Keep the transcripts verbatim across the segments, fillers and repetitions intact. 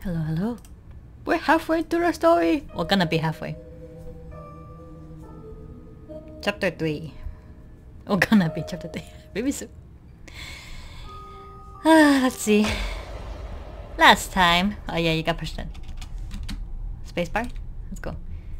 Hello, hello. We're halfway through the story. We're gonna be halfway. Chapter three. We're gonna be chapter three. Maybe soon. Ah, let's see. Last time. Oh yeah, you got pushed in. Spacebar? Let's go.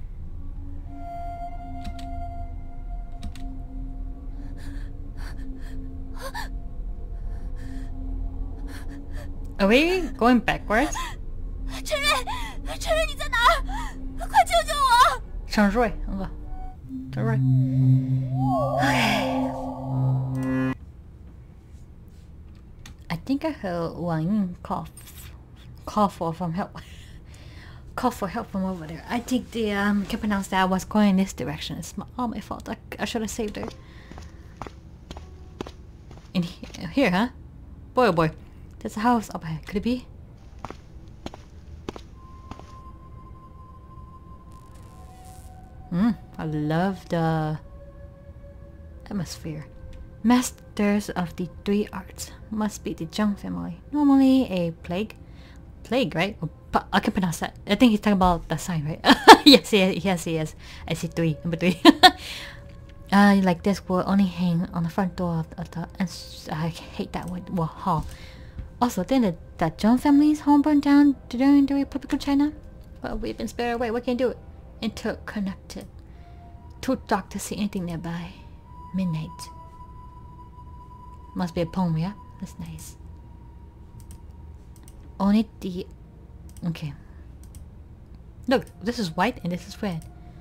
Are we going backwards? 陈瑞，陈瑞，你在哪儿？快救救我！ 陈瑞，那个，陈瑞。Okay. I think I heard Wang cough, call for from help, call for help from over there. I think the um can pronounce that I was going in this direction. It's my, all my fault. I, I should have saved her. In here, here, huh? Boy, oh boy. There's a house up ahead. Could it be? Hmm. I love the atmosphere. Masters of the three arts must be the Zhang family. Normally a plague, plague, right? Or, I can pronounce that. I think he's talking about the sign, right? yes, yes, yes, yes. I see three, number three. uh, like this will only hang on the front door of, of the. And I hate that word. Well, hall. Also, then the, the Zhang family's home burned down during the Republic of China. Well, we've been spared away. What can you do? Interconnected. Too dark to see anything nearby. Midnight. Must be a poem, yeah? That's nice. Only the... Okay. Look, this is white and this is red.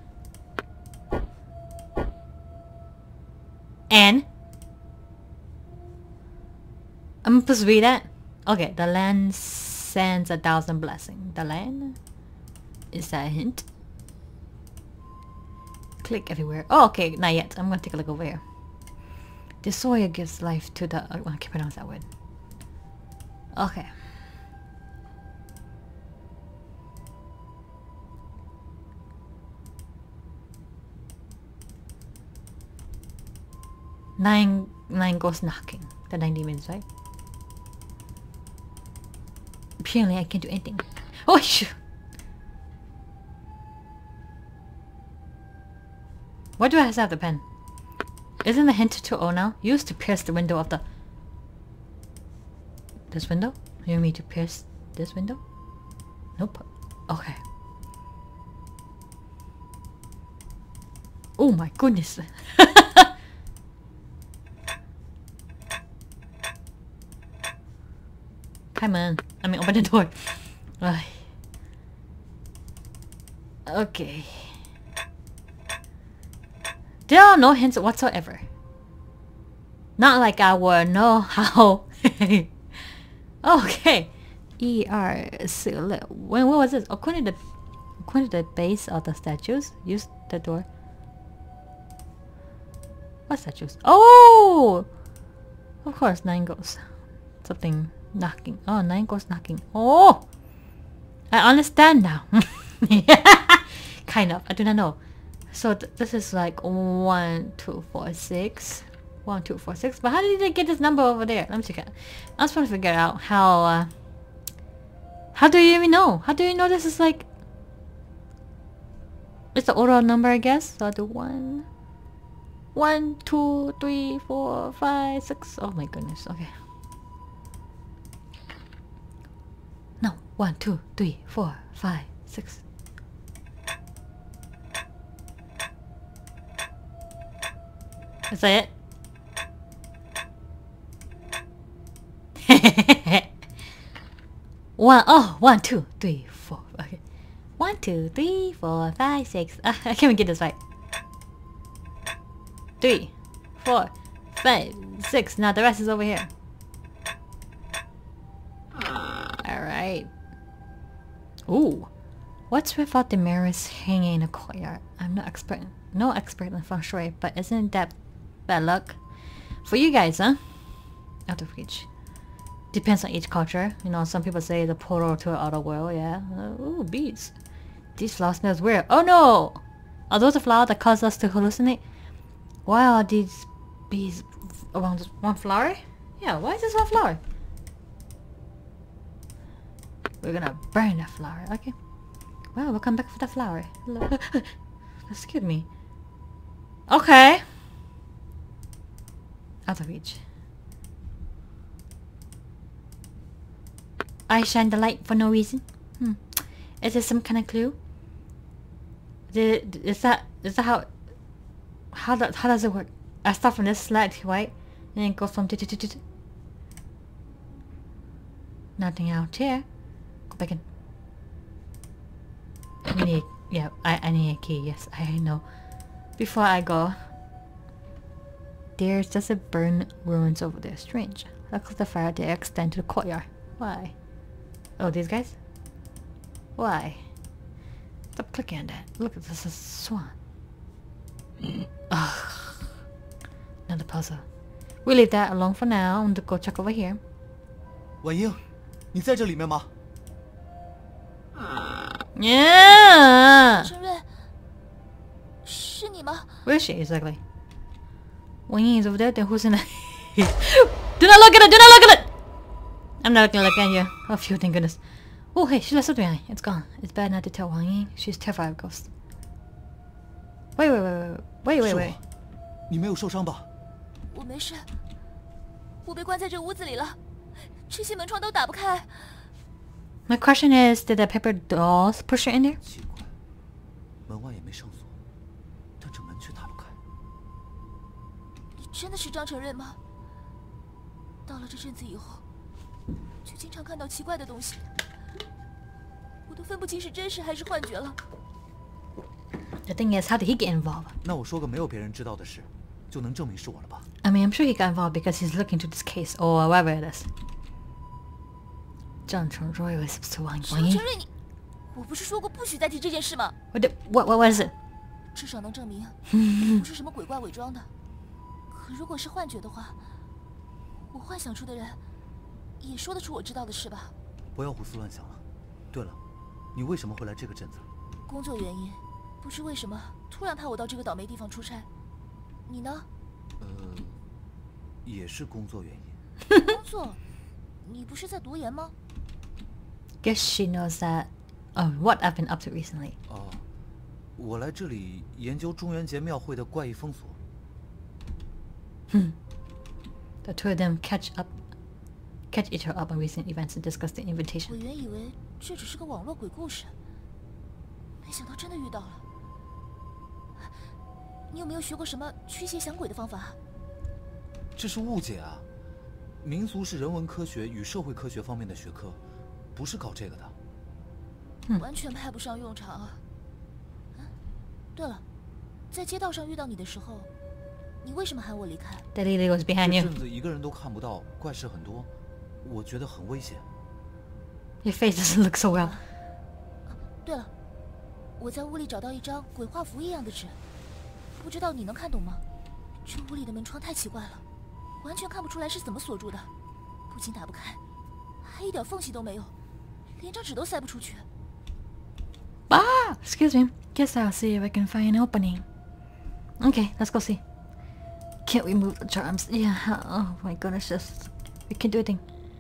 And... I'm supposed to read that? Okay, the land sends a thousand blessings. The land? Is that a hint? Click everywhere. Oh, okay, not yet. I'm gonna take a look over here. The soil gives life to the... Oh, I can't pronounce that word. Okay. Nine, nine goes knocking. The nine demons, right? Apparently I can't do anything. Oh, shoot! Why do I have to have the pen? Isn't the hint to O now? Used to pierce the window of the... This window? You want me to pierce this window? Nope. Okay. Oh my goodness. Come on. I mean, open the door. Ugh. Okay. There are no hints whatsoever. Not like I would know how. Okay. E R silhouette. When what was this? According to the according to the base of the statues, use the door. What statues? Oh, of course, nine goes. Something knocking. Oh, nine goes knocking. Oh, I understand now. Kind of. I do not know. So th this is like one, two, four, six. One, two, four, six. But how did they get this number over there? Let me check it. I was trying to figure out how. Uh, how do you even know? How do you know this is like? It's the order number, I guess. So I'll do one, one, two, three, four, five, six. Oh my goodness. Okay. No, one, two, three, four, five, six. Is that it? one, oh, one, two, three, four. Okay. One, two, three, four, five, six. Uh, I can't even get this right. Three, four, five, six. Now the rest is over here. Alright. Ooh. What's without the mirrors hanging in the courtyard? I'm not expert, no expert in feng shui, but isn't that bad luck for you guys, huh? Out of reach. Depends on each culture. You know, some people say the portal to other world. Yeah. Uh, ooh, bees. These flowers smells weird. Oh no! Are those the flowers that cause us to hallucinate? Why are these bees around just one flower? Yeah. Why is this one flower? We're gonna burn that flower. Okay. Well, we'll come back for the flower. Excuse me. Okay. Out of reach. I shine the light for no reason. Hmm. Is there some kind of clue? Did, is that is that how how that how does it work? I start from this slide, right? And then it goes from nothing out here. Go back in. I need yeah, I, I need a key, yes, I know. Before I go, there's just a burned ruins over there. Strange. Looks like the fire they extend to the courtyard. Why? Oh, these guys? Why? Stop clicking on that. Look, this is a swan. Ugh. Another puzzle. We'll leave that alone for now. I'm gonna go check over here. 婉英，你在这里面吗？ Yeah. 陈瑞，是你吗？ Where is she exactly? When he's over there, then who's in it? Do not look at it! Do not look at it! I'm not gonna look at you. Oh phew, thank goodness. Oh hey, she left something behind. It's gone. It's bad not to tell Wang Ying. She's terrified of ghosts. Wait, wait, wait, wait, wait, wait, wait. 你没有受伤吧？ 我没事，我被关在这屋子里了，这些门窗都打不开。 My question is, did the paper dolls push her in there? 奇怪，门外也没上锁，但这门却打不开。 你真的是张承瑞吗？到了这阵子以后，就经常看到奇怪的东西，我都分不清是真实还是幻觉了。 The thing is, how did he get involved? 那我说个没有别人知道的事，就能证明是我了吧？ I mean, I'm sure he got involved because he's looking into this case or whatever it is. 张承瑞 was supposed to Wang 张 Ying. 承瑞，你，我不是说过不许再提这件事吗？ What, the, what, what, what is it? 至少能证明你不是什么鬼怪伪装的。可如果是幻觉的话，我幻想出的人也说得出我知道的事吧？ 不要胡思乱想了。对了，你为什么会来这个镇子？ 工作原因，不知为什么突然派我到这个倒霉地方出差。你呢？ 呃，也是工作原因。 工作？你不是在读研吗？ Guess she knows that. Oh, what I've been up to recently. 哦，我来这里研究中元节庙会的怪异风俗。 Hmm. The two of them catch up, catch each other up on recent events and discuss the 我 invitation. 原以为这只是个网络鬼故事，没想到真的遇到了。你有没有学过什么驱邪降鬼的方法？ 这是误解啊！民俗是人文科学与社会科学方面的学科，不是搞这个的。 嗯完全派不上用场啊！嗯，对了，在街道上遇到你的时候，你为什么喊我离开？ The lady was behind 这 you. 镇子一个人都看不到，怪事很多，我觉得很危险。 Your face doesn't look so well. 对了，我在屋里找到一张鬼画符一样的纸，不知道你能看懂吗？这屋里的门窗太奇怪了，完全看不出来是怎么锁住的，不仅打不开，还一点缝隙都没有，连张纸都塞不出去。 Ah! Excuse me. Guess I'll see if I can find an opening. Okay, let's go see. Can't we move the charms? Yeah. Oh my goodness, just we can do a thing.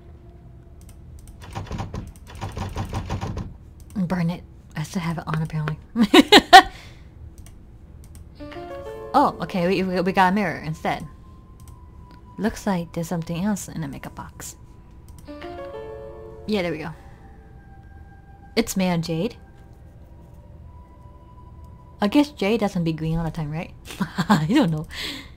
Burn it. I still have it on apparently. Oh, okay. We, we we got a mirror instead. Looks like there's something else in the makeup box. Yeah, there we go. It's made of jade. I guess jade doesn't be green all the time, right? I don't know.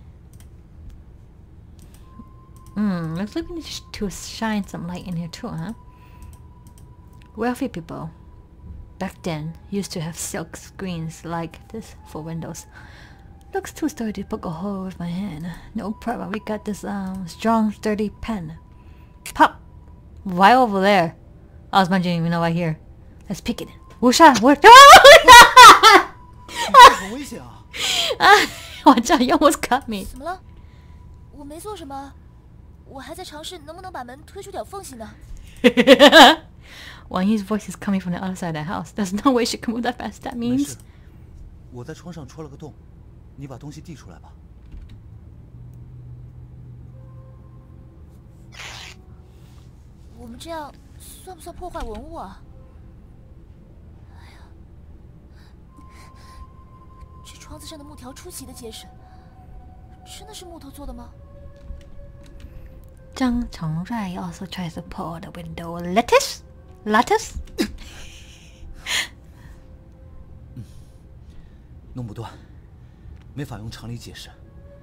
Hmm, looks like we need to shine some light in here too, huh? Wealthy people back then used to have silk screens like this for windows. Looks too sturdy to poke a hole with my hand. No problem, we got this um strong sturdy pen. Pop! Right over there. I was mentioning, you know, right here. Let's pick it. Whoosha! Where? 很危险啊！ Watch out, you almost cut me. 怎么了？我没做什么，我还在尝试能不能把门推出点缝隙呢。 Wang Yi's voice is coming from the other side of the house. There's no way she can move that fast. That 没 means 事，我在窗上戳了个洞，你把东西递出来吧。 我们这样算不算破坏文物啊？哎呀，这窗子上的木条出奇的结实，真的是木头做的吗？ Zhang Chengrai also tries to pull the window lattice? Lattice? 弄不断，没法用常理解释。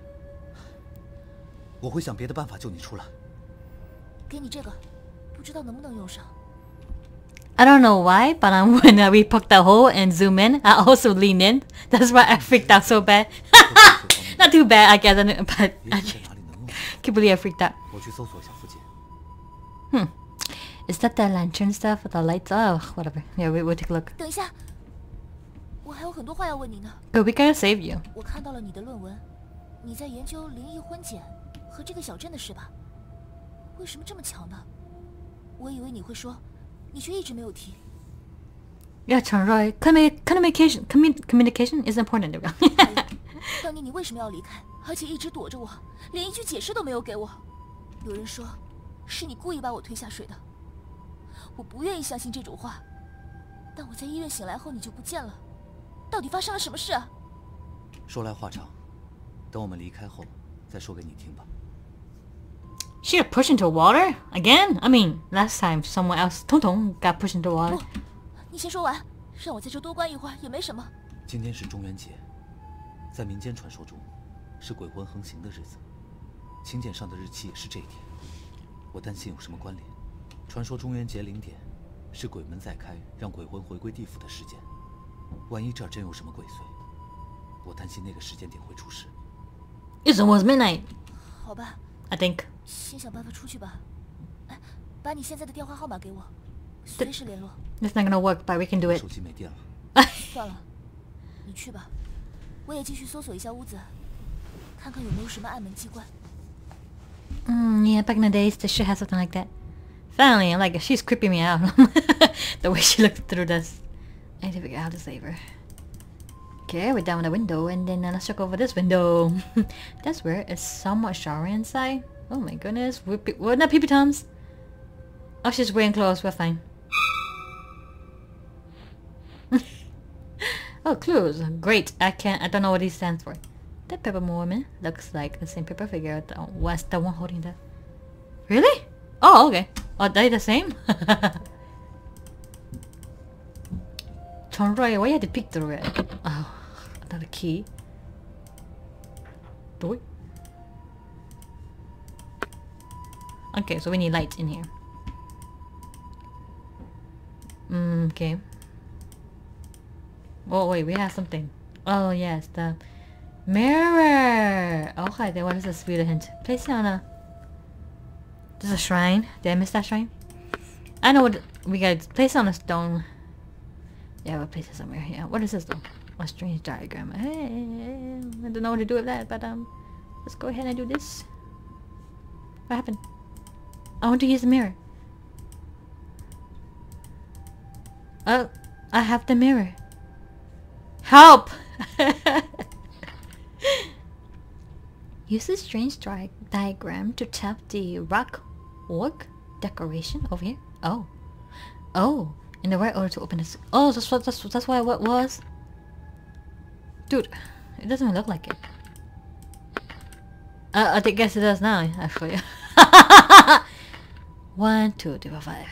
我会想别的办法救你出来。 给你这个，不知道能不能用上。 I don't know why, but um, when uh, we poke the hole and zoom in, I also lean in. That's why I freaked out so bad. Not too bad, I guess, but I can't believe I freaked out. 我去搜索一下附近。 Hmm. Is that the lantern stuff with the lights? Oh, whatever. Yeah, we, we'll take a look. 等一下，我还有很多话要问你呢。 But we gotta save you. 我看到了你的论文，你在研究灵异婚检和这个小镇的事吧？为什么这么巧呢？我以为你会说，你却一直没有提。 Yeah, Chengrai, commu communication, commun communication is important. 对吧？ 当年你为什么要离开，而且一直躲着我，连一句解释都没有给我？有人说，是你故意把我推下水的。我不愿意相信这种话，但我在医院醒来后你就不见了，到底发生了什么事啊？ 说来话长，等我们离开后再说给你听吧。 She got pushed into water again? I mean, last time someone else, Tong Tong, got pushed into water. 不，你先说完，让我在这多关一会儿也没什么。 今天是中元节，在民间传说中，是鬼魂横行的日子。请柬上的日期也是这一天。我担心有什么关联。传说中元节零点是鬼门再开，让鬼魂回归地府的时间。万一这儿真有什么鬼祟，我担心那个时间点会出事。 It's almost midnight. 好吧， I think. 先想办法出去吧。哎，把你现在的电话号码给我，随时联络。 It's not gonna work, but we can do it. 手机没电了。 算了，你去吧，我也继续搜索一下屋子，看看有没有什么暗门机关。 Mm, yeah, back in the days, they should have something like that. Finally, like, she's creeping me out. The way she looked through this. I need to figure out how to save her. Okay, we're down with the window, and then uh, let's check over this window. That's weird. It's somewhat showery inside. Oh my goodness. We're, we're not peepee toms. Oh, she's wearing clothes. We're fine. Oh, clues. Great. I can't. I don't know what these stands for. That paper woman looks like the same paper figure. What's the one holding that? Really? Oh, okay. Are they the same? Chengrai, why you had to peek through it? Oh, another key. Do we? Okay, so we need lights in here. Mm, okay. Oh wait, we have something. Oh yes, the mirror. Okay, then what is this weird hint? Place it on a... There's a shrine. Did I miss that shrine? I know what we got. Place it on a stone. Yeah, we'll place it somewhere. Yeah. What is this though? A strange diagram. Hey, I don't know what to do with that, but um, let's go ahead and do this. What happened? I want to use the mirror. Oh, I have the mirror. Help! Use this strange di diagram to tap the rock orc decoration over here. Oh. Oh. In the right order to open this. Oh, that's what that's, that's why what was. Dude, it doesn't even look like it. Uh, I guess it does now, actually. One, two, three, four, five.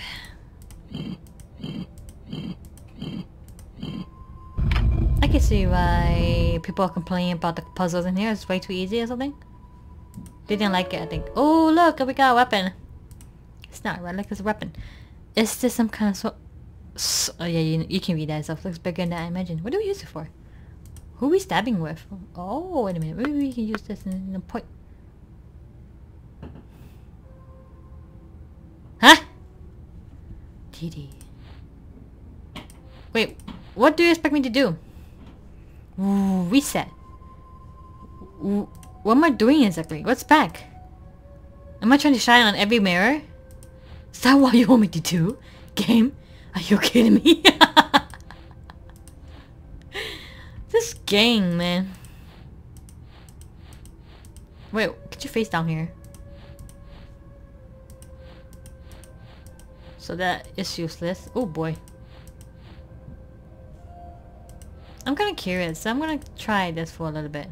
I can see why people are complaining about the puzzles in here. It's way too easy or something. They didn't like it, I think. Oh, look, we got a weapon. It's not right, like it's a weapon. Is this some kind of so? so oh yeah, you, you can read that stuff. Looks bigger than I imagined. What do we use it for? Who are we stabbing with? Oh, wait a minute. Maybe we can use this in, in a point. Huh? T D. Wait, what do you expect me to do? Ooh, reset. Ooh, what am I doing exactly? What's back? Am I trying to shine on every mirror? Is that what you want me to do? Game? Are you kidding me? This game, man. Wait, get your face down here. So that is useless. Oh boy. I'm kind of curious, so I'm gonna try this for a little bit.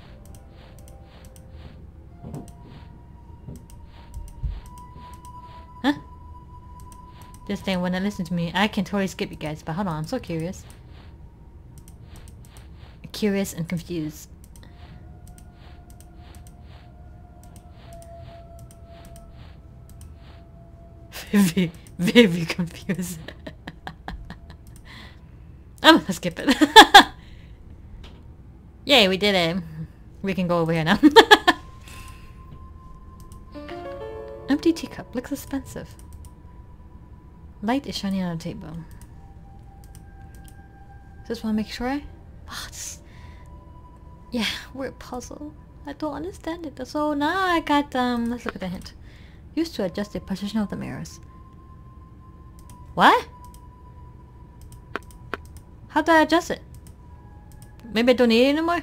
Huh? This thing wouldn't listen to me. I can totally skip you guys, but hold on, I'm so curious. Curious and confused. Very, very confused. I'm gonna skip it. Yay, we did it. We can go over here now. Empty teacup. Looks expensive. Light is shining on the table. Just want to make sure. Oh, this... Yeah, word puzzle. I don't understand it. So now I got, um, let's look at the hint. Used to adjust the position of the mirrors. What? How do I adjust it? Maybe I don't need it anymore?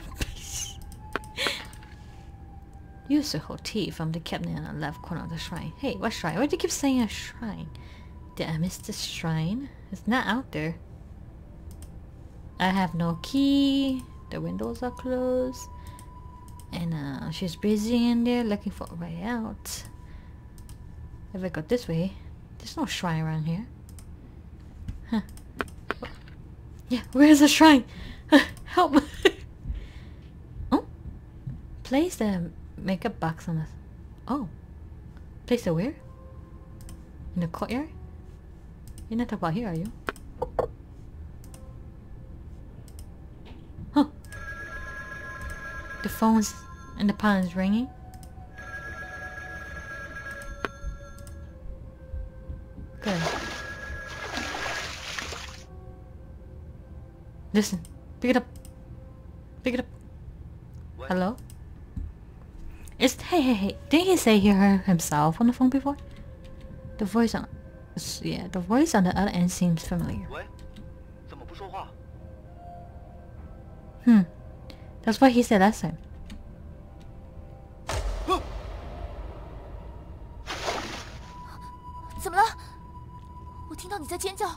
Use the whole T from the cabinet on the left corner of the shrine. Hey, what shrine? Why do you keep saying a shrine? Did I miss this shrine? It's not out there. I have no key. The windows are closed. And uh, she's busy in there looking for a way out. If I go this way, there's no shrine around here. Huh. Yeah, where's the shrine? Help! Oh? Place the makeup box on this. Oh. Place it where? In the courtyard? You're not talking about here, are you? Huh. The phone's and the phone is ringing. Good. Listen. Pick it up. Pick it up. What? Hello? It's hey hey hey. Didn't he say he heard himself on the phone before? The voice on yeah, the voice on the other end seems familiar. 喂，怎么不说话？ Hmm. That's what he said last time. 怎么了？我听到你在尖叫。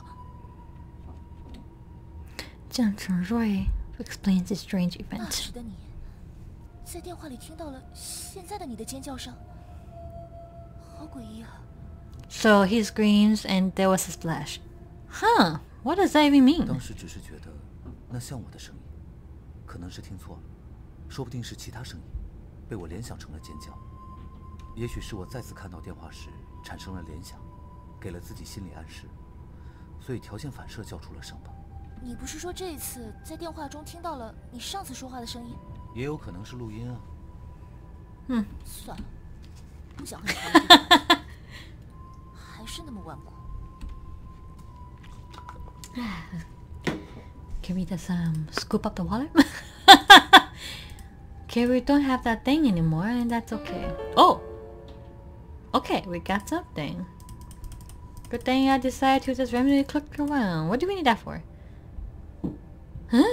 Jiang Chengzhui explains this strange 那 event. 时的你，在电话里听到了现在的你的尖叫声，好诡异啊！ So he screams and there was a splash. Huh. What does that even mean? 当时只是觉得那像我的声音，可能是听错了，说不定是其他声音，被我联想成了尖叫。也许是我再次看到电话时产生了联想，给了自己心理暗示，所以条件反射叫出了声吧。 你不是说这一次在电话中听到了你上次说话的声音？ 也有可能是录音啊。 Hmm. 算了，不想和你讨论这个，还是那么顽固。 Can we just um scoop up the wallet? Okay, we don't have that thing anymore, and that's okay. Oh, okay, we got something. Good thing I decided to just randomly click around. What do we need that for? Huh?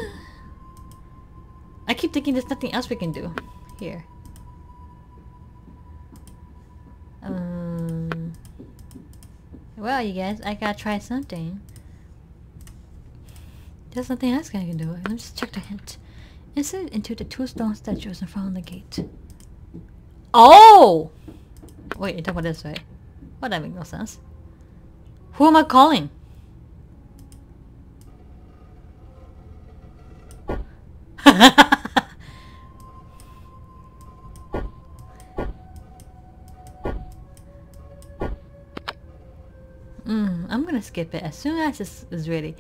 I keep thinking there's nothing else we can do. Here. Um. Well, you guys, I gotta try something. There's nothing else I can do. Let me just check the hint. Insert into the two stone statues in front of the gate. Oh! Wait, you talk about this, right? Well, that makes no sense. Who am I calling? mm, I'm gonna skip it as soon as this is ready.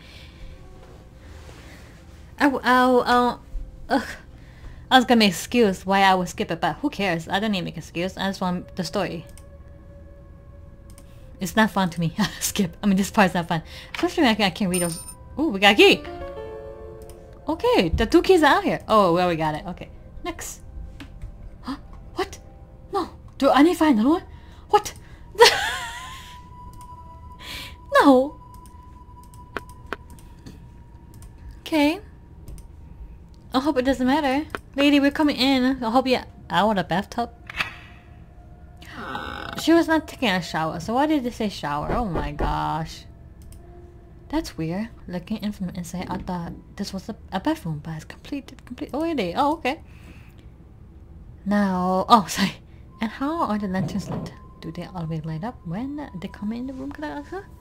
I, w I'll, I'll, ugh. I was gonna make an excuse why I would skip it, but who cares? I don't need to make an excuse. I just want the story. It's not fun to me. Skip. I mean, this part's not fun. Especially when I, I can't read those. Ooh, we got a key! Okay, the two keys are out here. Oh, well, we got it. Okay. Next. Huh? What? No. Do I need to find another one? What? No. Okay. I hope it doesn't matter. Lady, we're coming in. I hope you... I want a bathtub. She was not taking a shower, so why did they say shower? Oh my gosh. That's weird. Looking in from the inside, I thought this was a, a bathroom, but it's complete, complete. Oh, it is. Oh, okay. Now, oh, sorry. And how are the lanterns lit? Do they always light up when they come in the room? Can I ask her?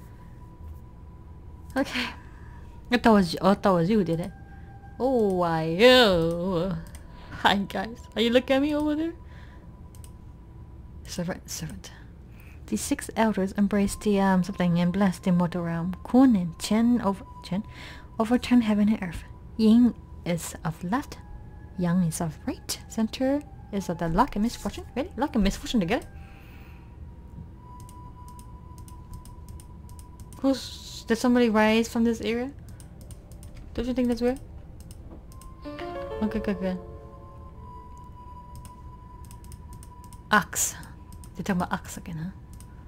Okay. I thought it was, I thought it was you who did it. Oh, why you? Hi guys. Are you looking at me over there? Servant, servant. The six elders embraced the um something and blessed the mortal realm. Kun and Chen over Chen overturned heaven and earth. Yin is of left, Yang is of right, center is of the luck and misfortune. Really? Luck and misfortune together? Who's did somebody rise from this area? Don't you think that's weird? Okay, good, good. Ox. They're talking about ox again, huh?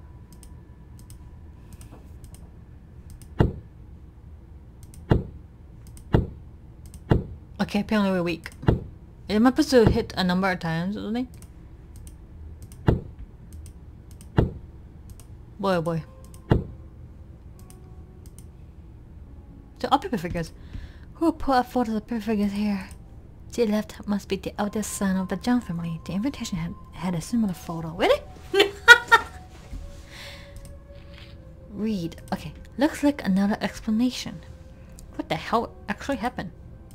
Okay, apparently we're weak. Am I supposed to hit a number of times or something? Boy, oh boy. So all paper figures. Who put up photos of paper figures here? To the left must be the eldest son of the Zhang family. The invitation had, had a similar photo. Really? Read. Okay. Looks like another explanation. What the hell actually happened?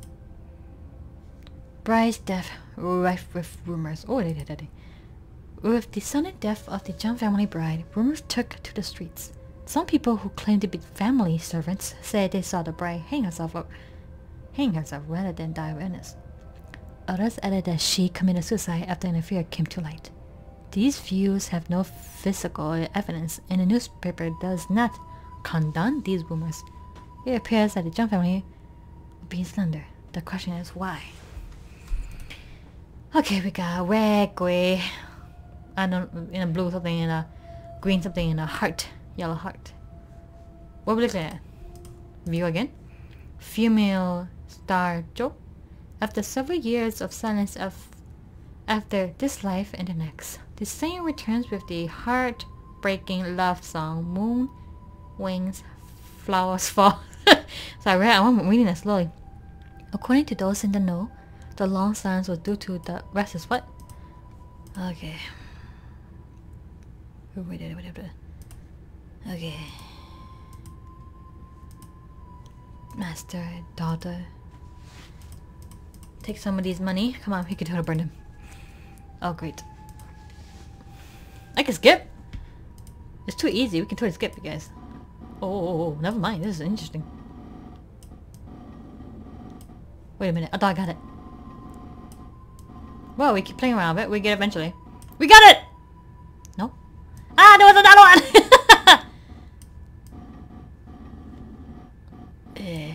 Bride's death rife with rumors. Oh, they did it. With the sudden death of the Zhang family bride, rumors took to the streets. Some people who claimed to be family servants said they saw the bride hang herself or hang herself rather than die of illness. Others added that she committed suicide after an affair came to light. These views have no physical evidence, and the newspaper does not condone these rumors. It appears that the Zhang family will be slender. The question is why? Okay, we got red, gray, I don't in a blue something, in a green something, in a heart, yellow heart. What are we looking at? View again. Female star Joe. After several years of silence of after this life and the next, the singer returns with the heart-breaking love song Moon Wings Flowers Fall. So I read, I'm reading that slowly. According to those in the know, the long silence was due to the rest is what? Okay. Okay. Master, daughter. Take somebody's money. Come on, we can totally burn him. Oh, great. I can skip? It's too easy. We can totally skip, you guys. Oh, oh, oh, never mind. This is interesting. Wait a minute. I thought I got it. Well, we keep playing around with it. We get it eventually. We got it! No? Ah, there was another one! eh.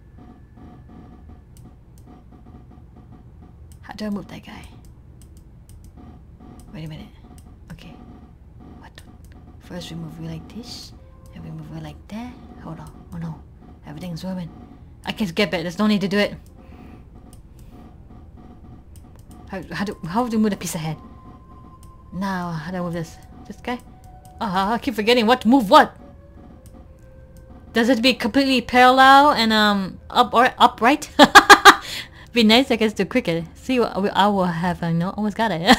How do I move that guy? Wait a minute. Okay. What? First we move it like this, and we move it like that. Hold on. Oh no. Everything's moving. I can skip it. There's no need to do it. How, how do how do we move the piece ahead? Now, how do I move this? This guy? Oh, I keep forgetting what to move what. Does it be completely parallel and um up or upright? Be nice, I guess, to cricket. See, I will have. I know, almost got it.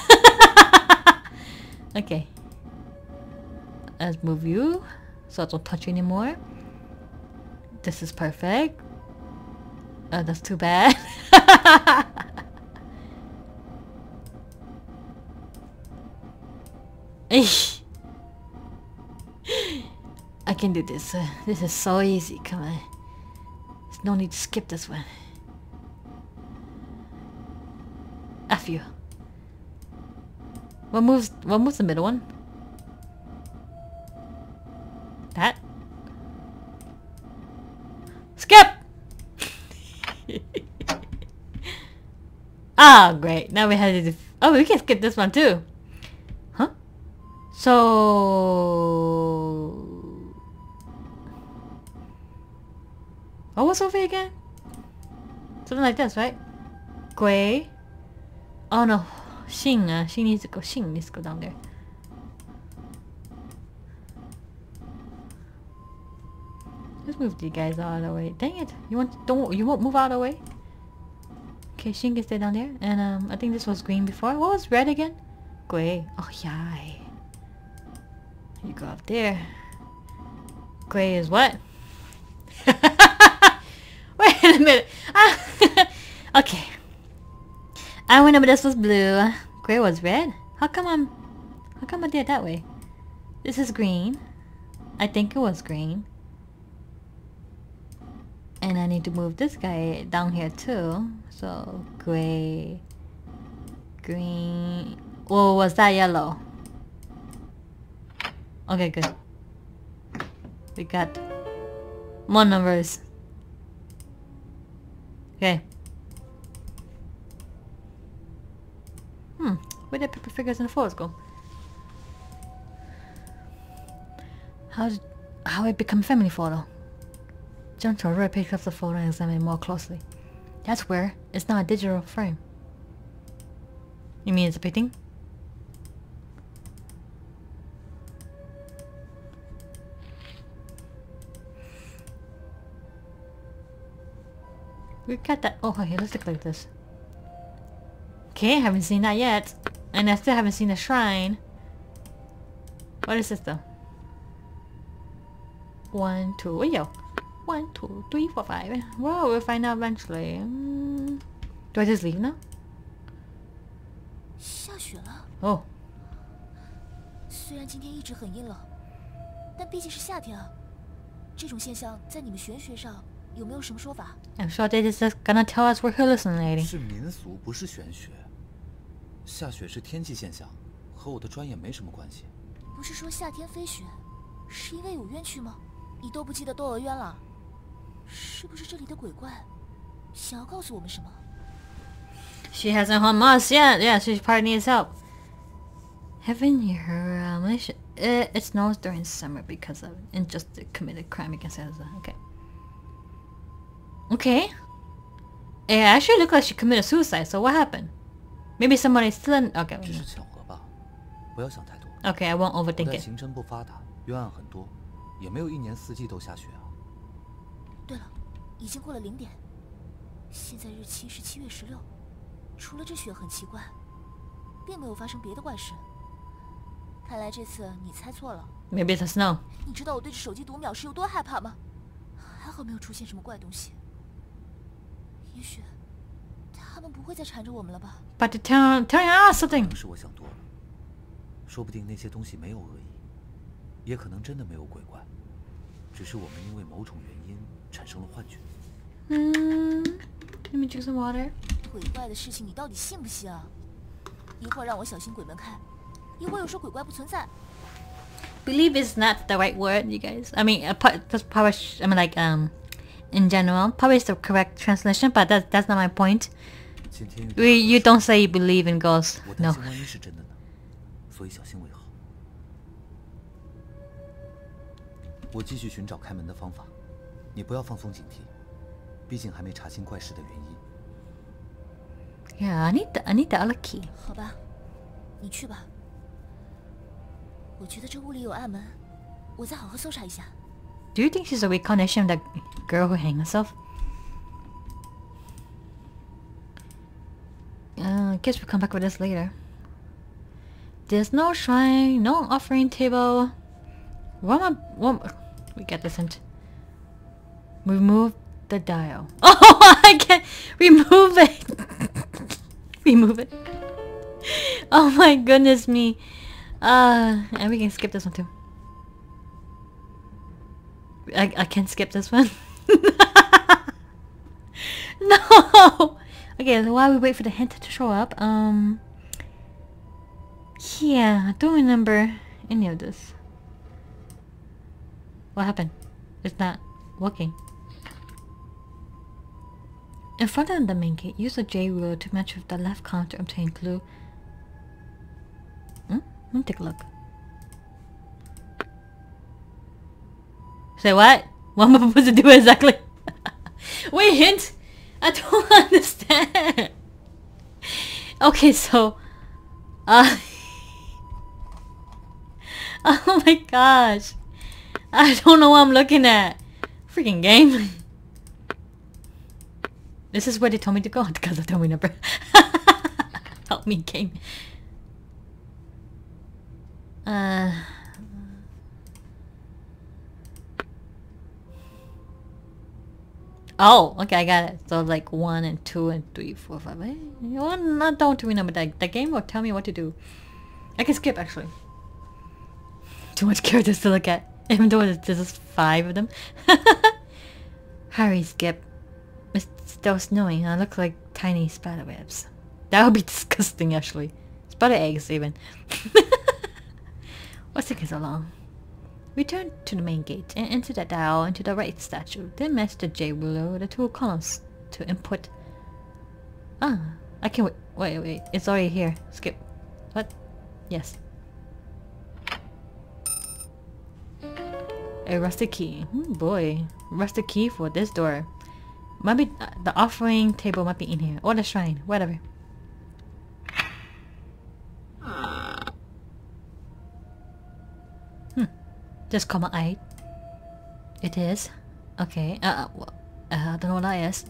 Okay. Let's move you, so I don't touch you anymore. This is perfect. Uh, that's too bad. I can do this. Uh, this is so easy. Come on. There's no need to skip this one. F you. What moves? What moves the middle one? That. Skip. Ah, oh, great. Now we have to. Oh, we can skip this one too. Huh? So. What was over here again? Something like this, right? Gui. Oh no. Xing, uh, Xing needs to go. Xing needs to go down there. Let's move you guys out of the way. Dang it! You want don't you won't move out of the way? Okay, Shin can stay down there. And um, I think this was green before. What was red again? Gray. Oh yeah. You go up there. Gray is what? Wait a minute. Okay. I remember this was blue. Gray was red. How come I'm? How come I did it that way? This is green. I think it was green. And I need to move this guy down here too. So gray, green. Or was that yellow? Okay, good. We got more numbers. Okay. Hmm. Where did Pepper Figures and the Fours go? How did, how it become a family photo? Jump to a rare picture of the photo and examine it more closely. That's where it's not a digital frame. You mean it's a painting? We got that. Oh, okay, let's look like this. Okay, haven't seen that yet. And I still haven't seen the shrine. What is this though? One, two, oh, yo. One, two, three, four, five. Well, we'll find out eventually. Mm. Do I just leave now? 下雪了。 Oh. 虽然今天一直很阴冷，但毕竟是夏天啊。这种现象在你们玄学上有没有什么说法？ I'm sure they just gonna tell us we're hallucinating. 是民俗，不是玄学。下雪是天气现象，和我的专业没什么关系。 不是说夏天飞雪，是因为有冤屈吗？你都不记得窦娥冤了？是不是这里的鬼怪想要告诉我们什么？ She hasn't harmed us yet. Yeah, she probably needs help. Haven't you heard? Um, it, it snows during summer because of injustice committed crime against Elsa. Okay. Okay. It actually looked like she committed suicide. So what happened? Maybe somebody still. In, okay. 只是巧合吧，不要想太多。 Okay, I won't 古 overthink 代 it. 刑侦不发达，冤案很多，也没有一年四季都下雪啊。 对了，已经过了零点，现在日期是七月十六。除了这雪很奇怪，并没有发生别的怪事。看来这次你猜错了。 Maybe it's the snow. 你知道我对这手机读秒是有多害怕吗？还好没有出现什么怪东西。也许他们不会再缠着我们了吧 But to tell tell you something. 可能是我想多了，说不定那些东西没有恶意，也可能真的没有鬼怪，只是我们因为某种原因产生了幻觉。 Hmm. Let me drink some water. 鬼怪的事情你到底信不信啊？一会儿让我小心鬼门开，一会儿又说鬼怪不存在。 Believe is not the right word, you guys. I mean, uh, that's probably. I mean, like um, in general, probably is the correct translation, but that that's not my point. 今天遇到 We you don't say you believe in ghosts. 我担 No. 心万一是真的呢，所以小心为好。我继续寻找开门的方法，你不要放松警惕，毕竟还没查清怪事的原因。 Yeah, I need the I need the other key. 好吧，你去吧。我觉得这屋里有暗门，我再好好搜查一下。 Do you think she's a reincarnation of that girl who hanged herself? Uh, I guess we'll come back with this later. There's no shrine, no offering table. What am I? What? We get this hint. Remove the dial. Oh, I can't remove it. Remove it. Oh my goodness me. Uh, and we can skip this one too. I, I can't skip this one. No! Okay, so while we wait for the hint to show up, um... yeah, I don't remember any of this. What happened? It's not working. In front of the main gate, use the J ruler to match with the left column to obtain clue. Hmm? Let me take a look. Say what? What am I supposed to do exactly? Wait, hint? I don't understand. Okay, so... Uh... oh my gosh. I don't know what I'm looking at. Freaking game. This is where they told me to go because I told me number. Help me, game. Uh. Oh, okay, I got it. So like one and two and three, four, five. Eh, well, not don't remember that. The game will tell me what to do. I can skip actually. Too much characters to look at, even though there's just five of them. Hurry, skip. It's still snowing and it looks like tiny spider webs. That would be disgusting actually. Spider eggs even. What's taking so long? Return to the main gate and enter the dial into the right statue. Then match the J ruler with the two columns to input. Ah, I can wait. Wait, wait. It's already here. Skip. What? Yes. A rusty key. Hmm, boy. Rusty key for this door. Might be uh, the offering table might be in here. Or the shrine. Whatever. Hmm. Just comma eight. It is. Okay. Uh, uh, I don't know what that is.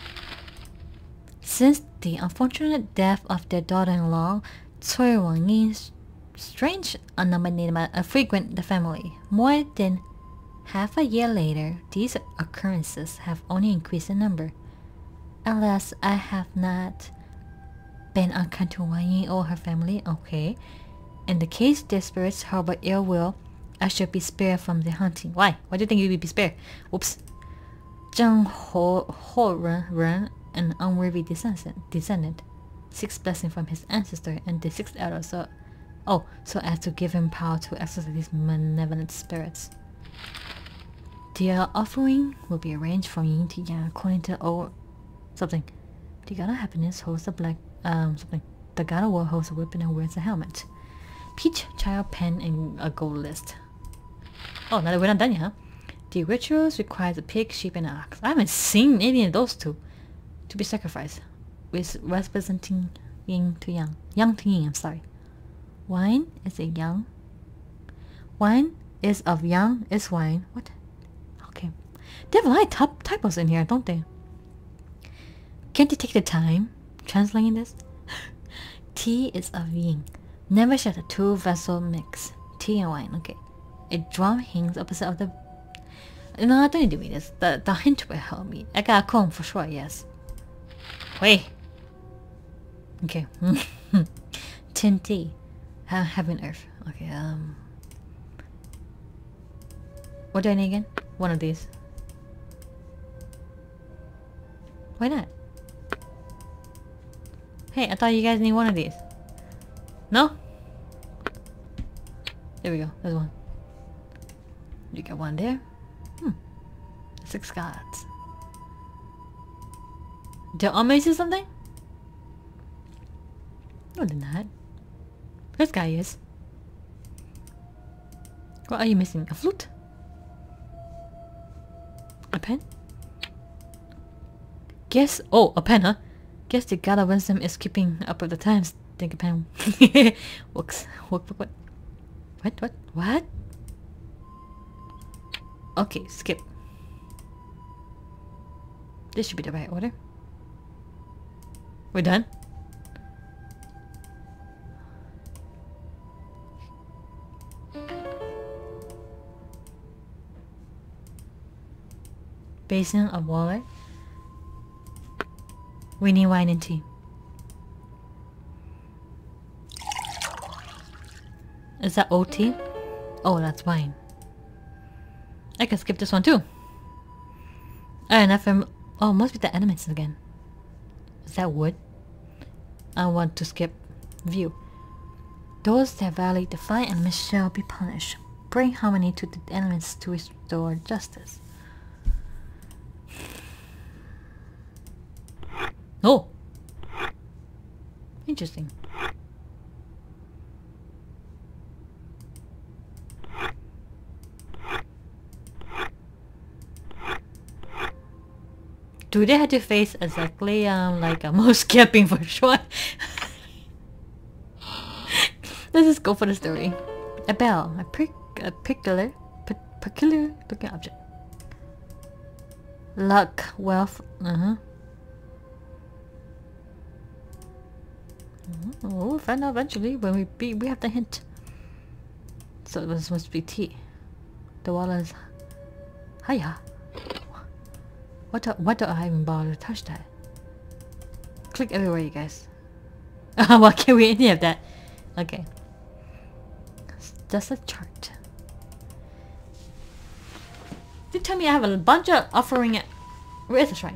Since the unfortunate death of their daughter-in-law, Choi Wang-yin's strange anomaly frequent the family. More than half a year later, these occurrences have only increased in number. Alas, I have not been unkind to Wang Yin or her family. Okay. In the case their spirits harbor ill will, I should be spared from the hunting. Why? Why do you think you would be spared? Whoops. Zheng Ho Ho Ren Ren, an unworthy descendant, descendant, seeks blessing from his ancestor and the sixth elder. So, oh, so as to give him power to exercise these malevolent spirits. The uh, offering will be arranged from yin to yang according to old something. The god of happiness holds a black um something. The god of war holds a weapon and wears a helmet. Peach, child, pen, and a gold list. Oh, now that we're not done yet, huh? The rituals requires a pig, sheep, and an ox. I haven't seen any of those two to be sacrificed, with representing yin to yang. Yang to yin, I'm sorry. Wine is a yang. Wine is of yang is wine. What? Okay. They have a lot of typ typos in here, don't they? Can't you take the time translating this? Tea is of yin. Never shall the two vessels mix. Tea and wine, okay. A drum hangs opposite of the... No, I don't need to read this. The, the hint will help me. I got a comb for sure, yes. Wait. Okay. Tin tea. Uh, heaven earth. Okay, um... what do I need again? One of these. Why not? Hey, I thought you guys need one of these. No? There we go. There's one. You got one there. Hmm. Six gods. Did I miss something? No, they're not. This guy is. What are you missing? A flute? A pen? Guess. Oh, a pen, huh? Guess the god of wisdom is keeping up with the times. Think a pen. Works. Work, work, what? What? What? What? Okay, skip. This should be the right order. We're done? Basin of water. We need wine and tea. Is that O T? Oh, that's wine. I can skip this one too. Alright, enough from... Oh, must be the elements again. Is that wood? I want to skip view. Those that violate the five elements shall be punished. Bring harmony to the elements to restore justice. Oh! Interesting. Do they have to face exactly um like a mouse skipping for sure? Let's just go for the story. A bell, a prick, a peculiar, pe peculiar looking object. Luck, wealth. Uh-huh. Oh, we'll find out eventually when we be we have the hint. So this must be T. The wall is hiya. What do, what do I even bother to touch that? Click everywhere, you guys. Why can't we any of that? Okay. Just a chart. You tell me I have a bunch of offering it. Where is the shrine?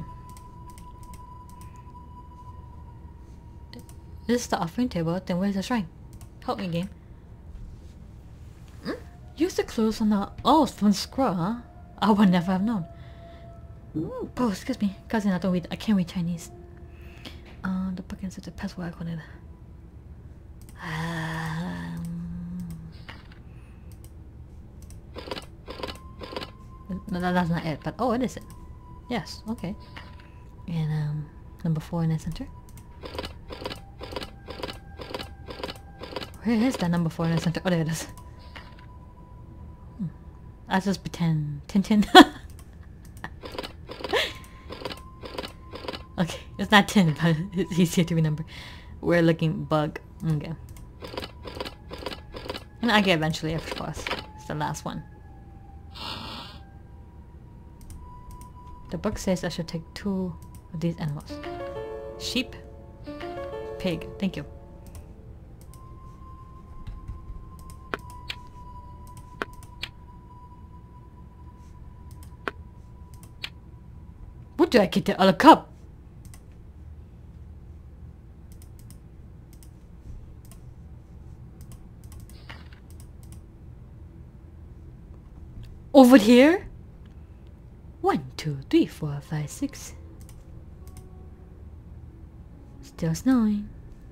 This is the offering table, then where's the shrine? Help me, game. Hmm? Use the clues on the... Oh, from the scroll, huh? I would never have known. Ooh. Oh, excuse me. Cousin, I don't read... I can't read Chinese. Uh, the book is the password on it. Um... No, that's not it, but... Oh, it is it. Yes, okay. And, um... number four in the center. Where is that number four in the center? Oh, there it is. Hmm. I'll just pretend. Tintin. Okay, it's not tin, but it's easier to remember. We're looking bug. Okay. And I get eventually, of course. It's the last one. The book says I should take two of these animals. Sheep. Pig. Thank you. What do I get the other cup? Over here? One, two, three, four, five, six. Still snowing.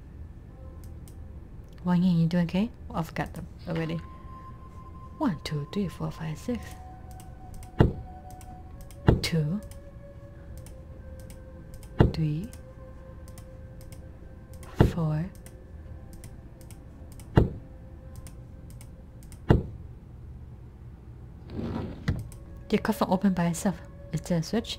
Wang Ying, you doing okay? Oh, I forgot them already. One, two, three, four, five, six. Two. Three, four, the coffin opened by itself. Is there a switch?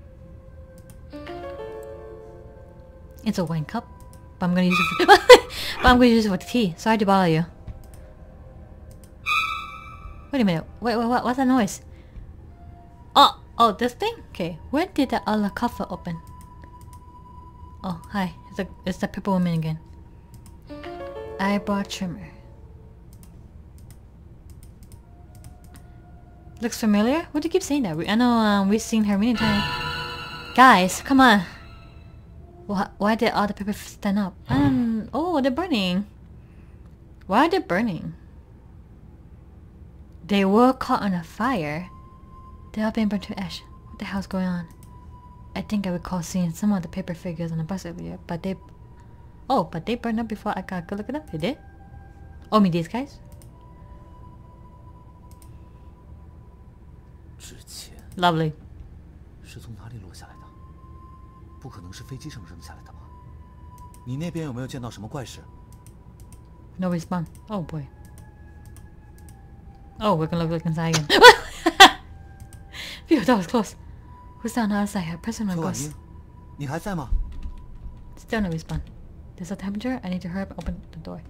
It's a wine cup, but I'm gonna use it for but I'm gonna use it for tea. Sorry to bother you. Wait a minute. Wait, wait, what? What's that noise? Oh, oh, this thing. Okay, when did the other coffin open? Oh, hi. It's the, it's the purple woman again. Eyebrow trimmer. Looks familiar? Why do you keep saying that? I know um, we've seen her many times. Guys, come on. Why, why did all the people stand up? Um, oh, they're burning. Why are they burning? They were caught on a fire. They are being burnt to ash. What the hell's going on? I think I recall seeing some of the paper figures on the bus earlier, but they... Oh, but they burned up before I got a good look at them? They did? Oh, me these guys? Lovely. 是从哪里落下来的？不可能是飞机上扔下来的吧？你那边有没有见到什么怪事？ No respawn. Oh boy. Oh, we're gonna look inside again. Phew, that was close. Who's down outside? A person or ghost? 你还在吗? Still no respawn. There's a temperature. I need to hurry up and open the door.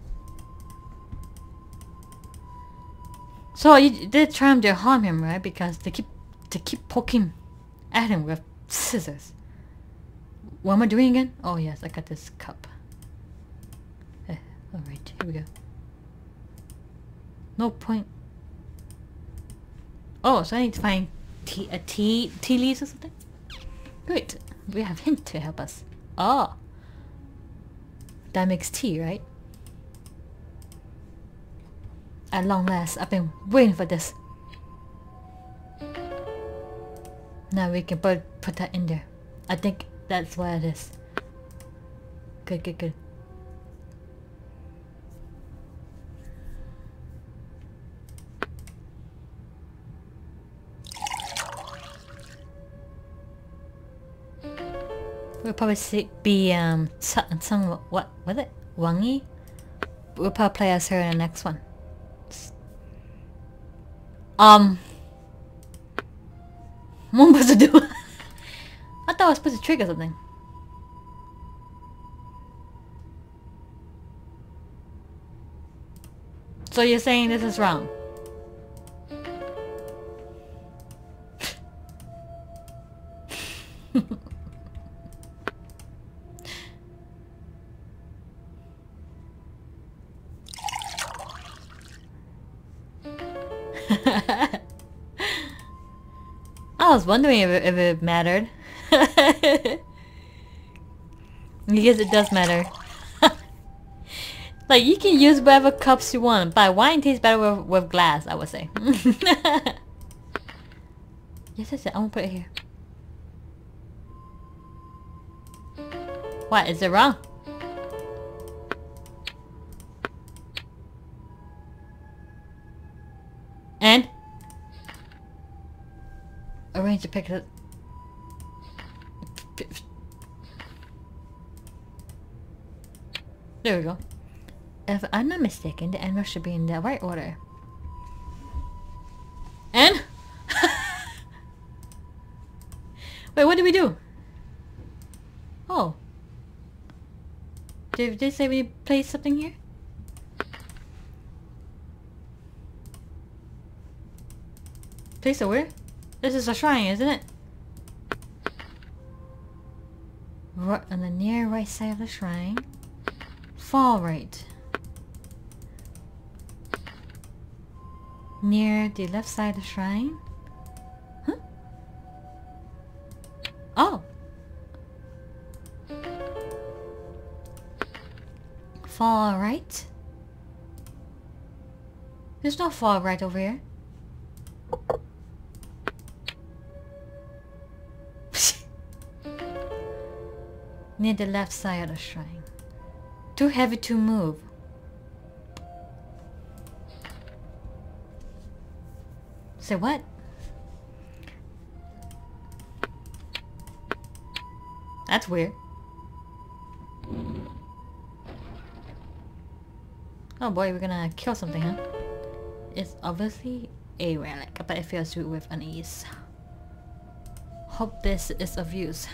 So you did try to harm him, right? Because they keep they keep poking at him with scissors. What am I doing again? Oh yes, I got this cup. Eh, alright, here we go. No point. Oh, so I need to find tea, a tea, tea leaves or something? Great, we have hint to help us. Oh. That makes tea, right? At long last, I've been waiting for this. Now we can put, put that in there. I think that's what it is. Good, good, good. We'll probably see, be um some what was it? Wang Yi? We'll probably play as her in the next one. Um What am I supposed to do? I thought I was supposed to trigger something. So you're saying this is wrong? I was wondering if it, if it mattered. Because it does matter. Like, you can use whatever cups you want, but wine tastes better with, with glass, I would say. Yes, yes, yes, I'm gonna put it here. What, is it wrong? And? Arrange the picture. There we go. If I'm not mistaken, the animals should be in the right order. And? Wait, what did we do? Oh. Did they say we place something here? Place it where? This is a shrine, isn't it? Right on the near right side of the shrine. Far right. Near the left side of the shrine. Huh? Oh. Far right. There's no far right over here. Near the left side of the shrine. Too heavy to move. Say what? That's weird. Oh boy, we're gonna kill something, huh? It's obviously a relic, but it fills you with unease. Hope this is of use.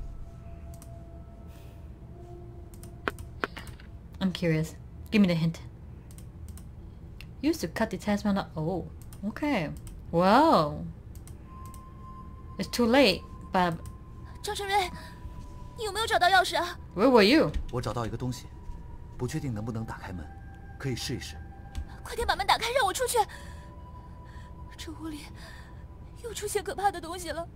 I'm curious. Give me the hint. Used to cut the talisman off. Oh, okay. Whoa. It's too late, but... 张成瑞，你有没有找到钥匙啊？ Where were you? 我找到一个东西，不确定能不能打开门，可以试一试。 快点把门打开，让我出去！这屋里又出现可怕的东西了。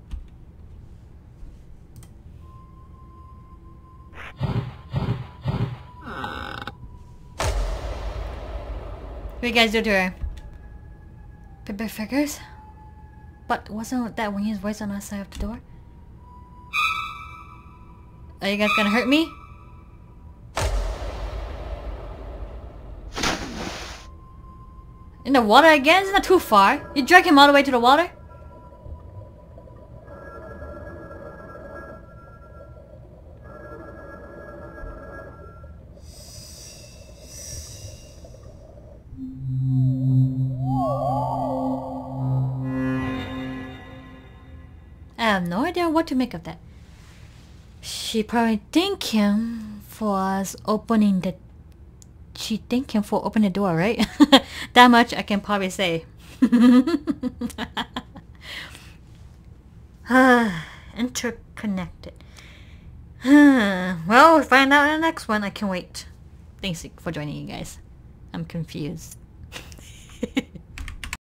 What you guys do to her? Paper figures? But wasn't that Winnie's voice on the side of the door? Are you guys gonna hurt me? In the water again? It's not too far. You drag him all the way to the water? I have no idea what to make of that. She probably thank him for us opening the... She thank him for opening the door, right? That much I can probably say. Interconnected. Well, we'll find out in the next one. I can't wait. Thanks for joining you guys. I'm confused.